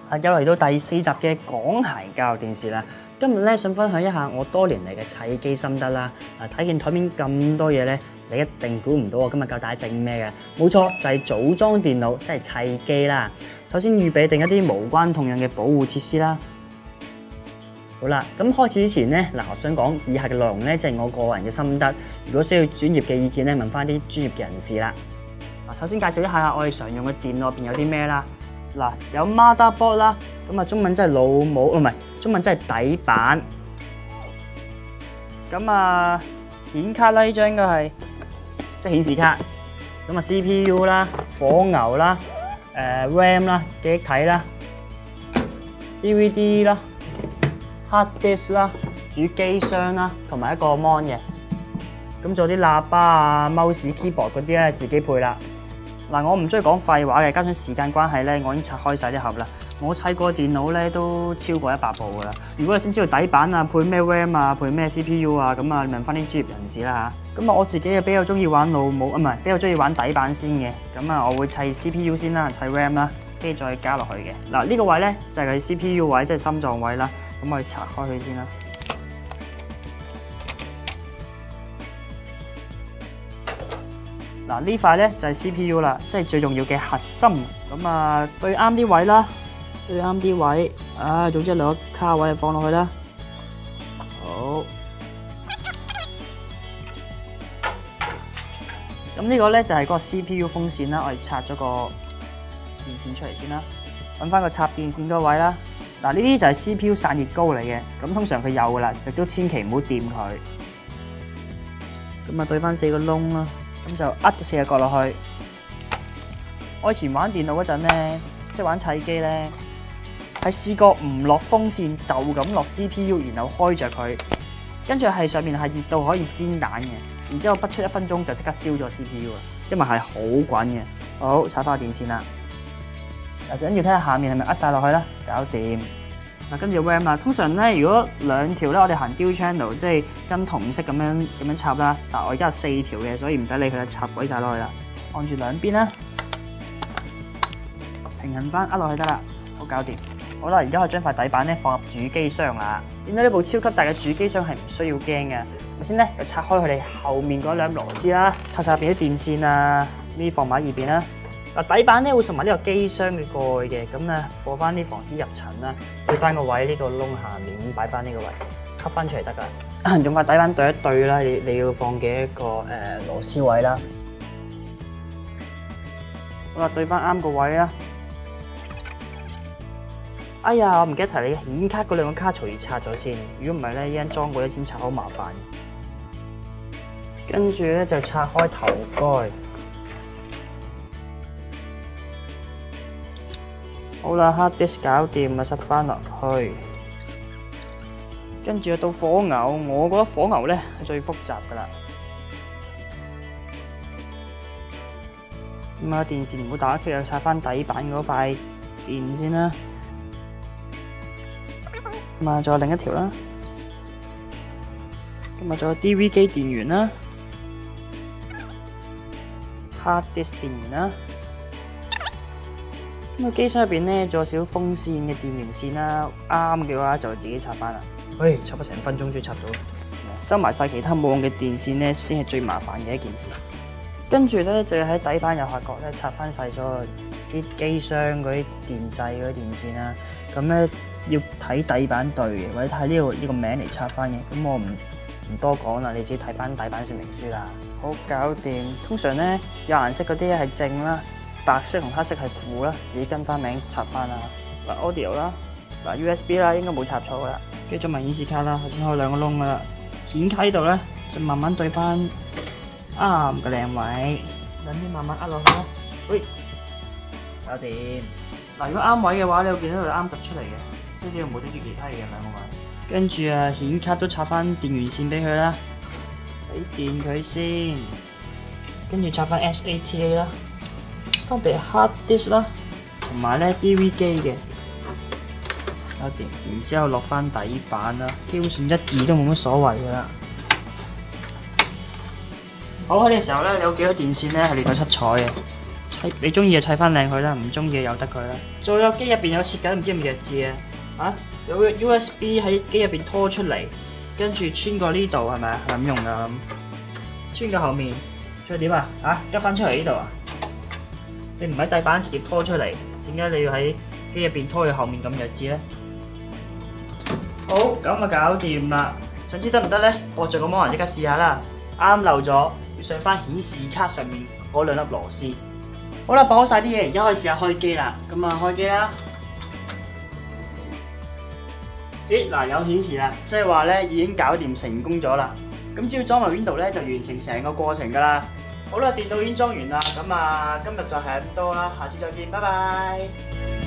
又嚟到第4集嘅港鞋教育電視啦。今日咧想分享一下我多年嚟嘅砌機心得啦。睇見台面咁多嘢咧，你一定估唔到我今日教大家整咩嘅。冇錯，就係組裝電腦，即係砌機啦。首先預備定一啲無關痛癢嘅保護設施啦。好啦，咁開始之前咧，我想講以下嘅內容咧，即係我個人嘅心得。如果需要專業嘅意見咧，問翻啲專業嘅人士啦。首先介紹一下我哋常用嘅電腦入邊有啲咩啦。有 motherboard 啦，咁中文真係老母，唔係中文真係底板。咁顯卡啦，呢張應該係即係顯示卡。咁CPU 啦，火牛啦，RAM 啦，記憶體啦 ，DVD 啦 ，hard disk 啦，主機箱啦，同埋一個 mon 嘅。咁仲有啲喇叭啊、mouse、keyboard 嗰啲咧，自己配啦。我唔中意講廢話嘅，加上時間關係咧，我已經拆開晒啲盒啦。我砌過電腦咧都超過100部噶啦。如果你先知道底板啊，配咩 RAM 啊，配咩 CPU 啊，咁你問翻啲專業人士啦嚇。咁我自己比較中意玩老母，唔係比較中意玩底板先嘅。咁我會砌 CPU 先啦，砌 RAM 啦，跟住再加落去嘅。呢個位咧就係佢 CPU 位，即係心臟位啦。咁我哋拆開佢先啦。呢塊咧就係 CPU 啦，即係最重要嘅核心。咁對啱啲位啦，對啱啲位。總之2個卡位就放落去啦。好。咁呢個咧就係嗰個 CPU 風扇啦，我哋拆咗個電線出嚟先啦。揾翻個插電線嗰個位啦。呢啲就係 CPU 散熱膏嚟嘅，咁通常佢有噶啦，亦都千祈唔好掂佢。咁對翻4個窿啦。咁就咗4個角落去。我以前玩電腦嗰陣咧，即係玩砌機咧，係試過唔落風扇就咁落 CPU，然後開着佢，跟住係上面係熱到可以煎蛋嘅，然之後不出1分鐘就即刻燒咗 CPU 啊，因為係好滾嘅。好，插翻個電線啦。最緊要睇下下面係咪晒落去啦，搞掂。跟住 RAM 啦，通常咧如果2條咧，我哋行 dual channel， 即係跟同色咁樣插啦。但我而家有4條嘅，所以唔使理佢啦，插鬼晒落去啦。按住兩邊啦，平衡翻落去得啦，好搞掂。好啦，而家可以將塊底板咧放入主機箱啦。見到呢部超級大嘅主機箱係唔需要驚嘅。首先咧，就拆開佢哋後面嗰2粒螺絲啦，拆晒入邊啲電線啊，呢啲放埋一邊啦。底板咧會送埋呢個機箱嘅蓋嘅，咁放翻啲防止入塵啦，對翻個位呢個窿下面擺翻呢個位，吸翻出嚟得㗎。用塊底板對一對啦，你要放嘅一個螺絲位啦。好啦，對翻啱個位啦。哎呀，我唔記得提你顯卡嗰2個卡槽要拆咗先，如果唔係咧，依陣裝過一剪拆好麻煩。跟住咧就拆開頭蓋。好啦 ，hard disk 搞掂，塞翻落去。跟住到火牛，我覺得火牛咧係最複雜噶啦。電線唔好打結，拆翻底板嗰塊電先啦。仲有另一條啦。仲有 DV 機電源啦 ，hard disk 電源啦。機箱入邊咧，仲有少風扇嘅電源線啦，啱嘅話就自己插翻啦。插咗成分鐘先插到，收埋晒其他冇用嘅電線咧，先係最麻煩嘅一件事。跟住咧，就要喺底板右下角咧插翻晒所有啲機箱嗰啲電掣嗰啲電線啦。咁咧要睇底板對嘅，或者睇呢個名嚟插翻嘅。咁我唔多講啦，你自己睇翻底板說明書啦。好，搞掂。通常咧有顏色嗰啲係正啦。白色同黑色係負啦，自己跟翻名插翻啦。audio 啦，USB 啦，應該冇插錯噶啦。跟住再埋顯示卡啦，頭先開2個窿噶啦。顯卡呢度咧，就慢慢對翻啱嘅靚位，等啲慢慢落去啦。喂，搞掂。如果啱位嘅話，你會見到佢啱突出嚟嘅，即係冇整住其他嘢2個位。跟住顯卡都插翻電源線俾佢啦，俾電佢先。跟住插翻 SATA 啦。分別 hard disk 啦，同埋咧 DV 機嘅，搞掂。然之後落翻底板啦，基本上1、2都冇乜所謂噶啦。好，喺呢個時候咧，你有幾多電線咧係亂到七彩嘅？ 你中意就砌翻靚佢啦，唔中意就由得佢啦。仲有機入邊有設計，唔知係咪弱智啊？嚇，有個 USB 喺機入邊拖出嚟，跟住穿過呢度係咪啊？係咁用㗎咁，穿過後面，再點啊？嚇，吉翻出嚟呢度啊？你唔喺底板直接拖出嚟，點解你要喺機入邊拖去後面咁弱智咧？好，咁啊搞掂啦！想知得唔得咧？我做個魔人即刻試下啦。啱漏咗，要上翻顯示卡上面嗰兩粒螺絲。好啦，綁好晒啲嘢，而家可以試下開機啦。咁啊，開機啦！咦，嗱有顯示啦，即係話咧已經搞掂成功咗啦。咁只要裝埋 Windows 咧，就完成成個過程㗎啦。好啦，電腦已經裝完啦。咁啊，今日就係咁多啦，下次再見，拜拜。